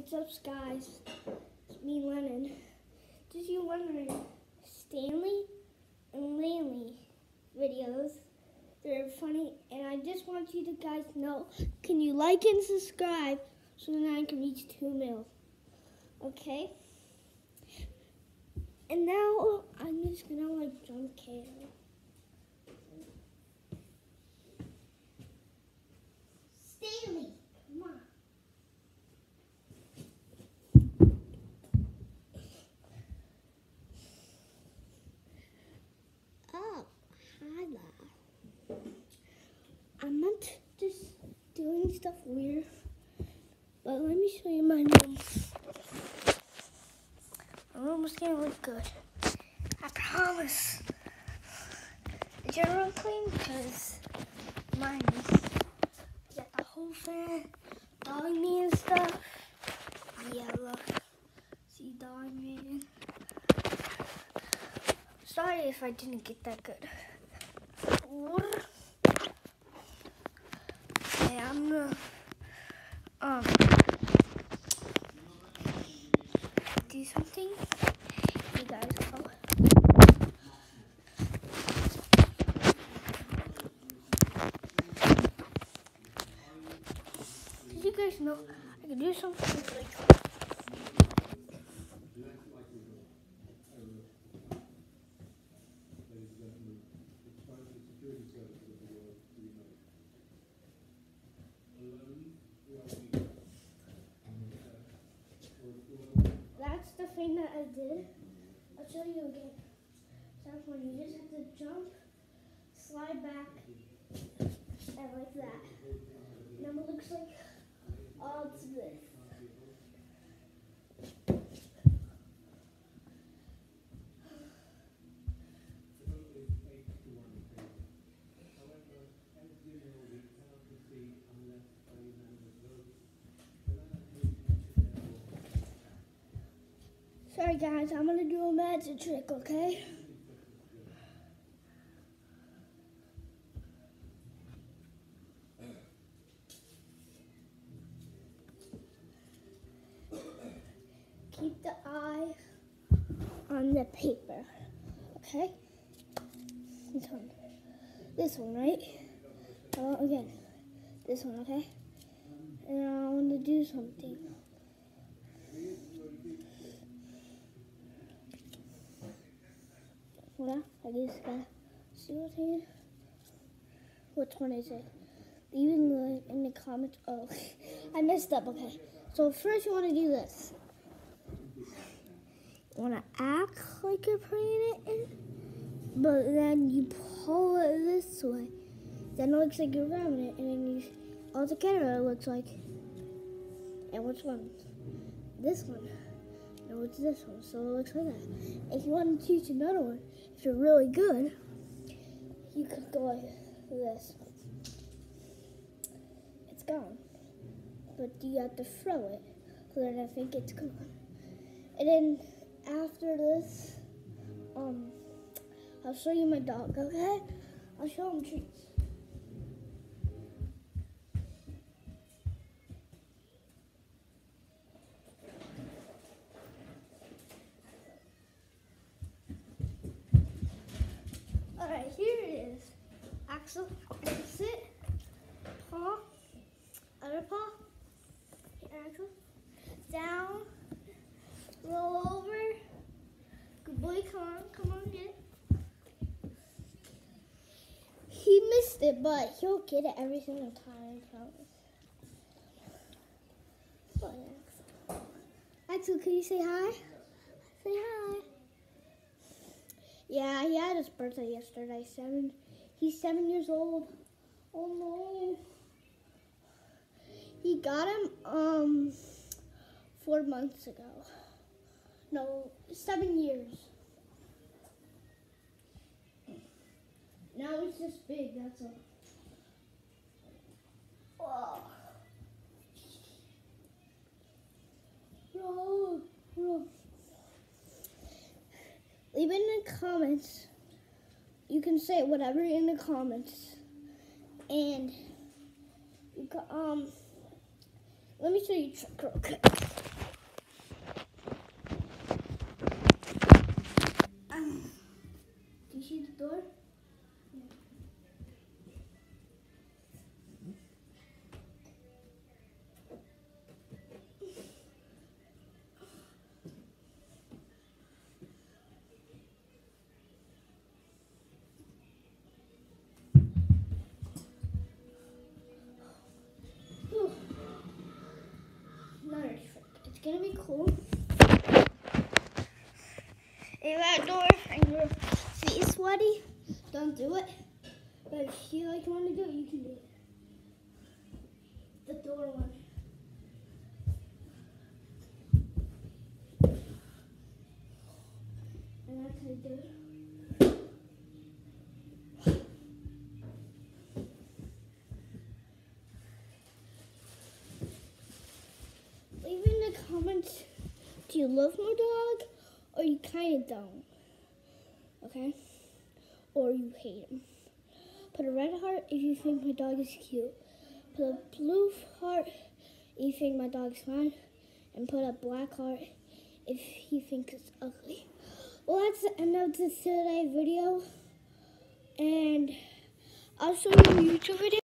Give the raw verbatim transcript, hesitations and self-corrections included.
What's up, guys? It's me, Lennon. Just you wondering, Stanley and Lanley videos, they're funny, and I just want you to guys know, can you like and subscribe so that I can reach two mil? Okay? And now I'm just gonna like jump K O. Stanley, come on. Oh, hi there. I'm not just doing stuff weird, but let me show you my room. My room is gonna look good. I promise. The general clean because mine is. You got the whole fan, dog me and stuff. Yeah, look. See dog man. Sorry if I didn't get that good. Okay, I'm gonna um do something. You guys go. Did you guys know I can do something like that's the thing that I did. I'll show you again. Sounds funny. You just have to jump, slide back, and like that. Now it looks like all it's this. Sorry guys, I'm gonna do a magic trick, okay? Keep the eye on the paper, okay? This one, this one, right? Oh, again, this one, okay? And I want to do something. What? I just gotta see what's here. Which one is it? Leave in the in the comments. Oh, I messed up. Okay, so first you want to do this. You want to act like you're putting it in, but then you pull it this way. Then it looks like you're grabbing it, and then you all together it looks like. And which one? This one. No, it's this one. So it looks like that. If you want to teach another one, if you're really good, you could go like this. It's gone. But you have to throw it, so then I think it's gone. And then after this, um, I'll show you my dog, okay? I'll show him treats. Alright, here it is. Axel, sit. Paw. Other paw. Here, Axel. Down. Roll over. Good boy, come on. Come on, get it. He missed it, but he'll get it every single time, I promise. Come on, Axel. Axel, can you say hi? Say hi. Yeah, he had his birthday yesterday. Seven. He's seven years old. Oh no. He got him um four months ago. No, seven years. Now it's just big. That's all. Whoa. Bro, bro. Leave it in the comments. You can say whatever in the comments. And you can, um, let me show you a trick real quick. gonna be cool. If that door and your feet is sweaty, don't do it. But if you like want to do it, you can do it. The door one. And that's how you do it. Leave in the comments, do you love my dog or you kind of don't? Okay? Or you hate him. Put a red heart if you think my dog is cute. Put a blue heart if you think my dog's fine. And put a black heart if you think it's ugly. Well, that's the end of this today video. And I'll show you a YouTube video.